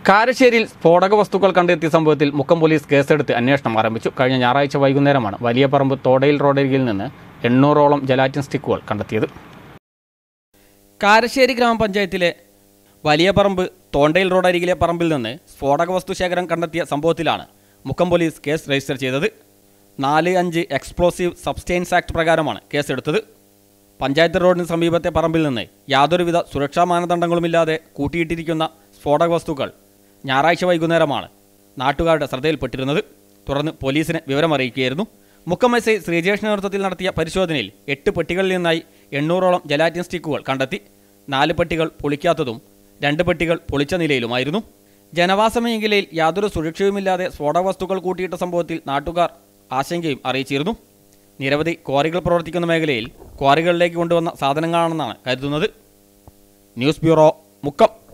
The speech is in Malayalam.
കാരശ്ശേരിയിൽ സ്ഫോടക വസ്തുക്കൾ കണ്ടെത്തിയ സംഭവത്തിൽ മുക്കം പോലീസ് കേസെടുത്ത് അന്വേഷണം ആരംഭിച്ചു. കഴിഞ്ഞ ഞായറാഴ്ച വൈകുന്നേരമാണ് വലിയ പറമ്പ് തോടയിൽ റോഡരികിൽ നിന്ന് 800ഓളം ജലാറ്റിൻ സ്റ്റിക്കുകൾ കണ്ടെത്തിയത്. കാരശ്ശേരി ഗ്രാമപഞ്ചായത്തിലെ വലിയ പറമ്പ് തോണ്ടയിൽ റോഡരികിലെ പറമ്പിൽ നിന്ന് സ്ഫോടക വസ്തു ശേഖരം കണ്ടെത്തിയ സംഭവത്തിലാണ് മുക്കം പോലീസ് കേസ് രജിസ്റ്റർ ചെയ്തത്. 4-5 എക്സ്പ്ലോസീവ് സബ്സ്റ്റൻസ് ആക്ട് പ്രകാരമാണ് കേസെടുത്തത്. പഞ്ചായത്ത് റോഡിന് സമീപത്തെ പറമ്പിൽ നിന്ന് യാതൊരുവിധ സുരക്ഷാ മാനദണ്ഡങ്ങളുമില്ലാതെ കൂട്ടിയിട്ടിരിക്കുന്ന സ്ഫോടക വസ്തുക്കൾ ഞായറാഴ്ച വൈകുന്നേരമാണ് നാട്ടുകാരുടെ ശ്രദ്ധയിൽപ്പെട്ടിരുന്നത്. തുടർന്ന് പോലീസിനെ വിവരമറിയിക്കുകയായിരുന്നു. മുക്കം എസ് ഐ ശ്രീജേഷിന്റെ നേതൃത്വത്തിൽ നടത്തിയ പരിശോധനയിൽ 8 പെട്ടികളിൽ നിന്നായി 800ഓളം ജലാറ്റിൻ സ്റ്റിക്കുകൾ കണ്ടെത്തി. 4 പെട്ടികൾ പൊളിക്കാത്തതും 2 പെട്ടികൾ പൊളിച്ച നിലയിലുമായിരുന്നു. ജനവാസ മേഖലയിൽ യാതൊരു സുരക്ഷയുമില്ലാതെ സ്ഫോടക വസ്തുക്കൾ കൂട്ടിയിട്ട സംഭവത്തിൽ നാട്ടുകാർ ആശങ്കയും അറിയിച്ചിരുന്നു. നിരവധി ക്വാറികൾ പ്രവർത്തിക്കുന്ന മേഖലയിൽ ക്വാറികളിലേക്ക് കൊണ്ടുവന്ന സാധനങ്ങളാണെന്നാണ് കരുതുന്നത്. News bureau, Mukkam.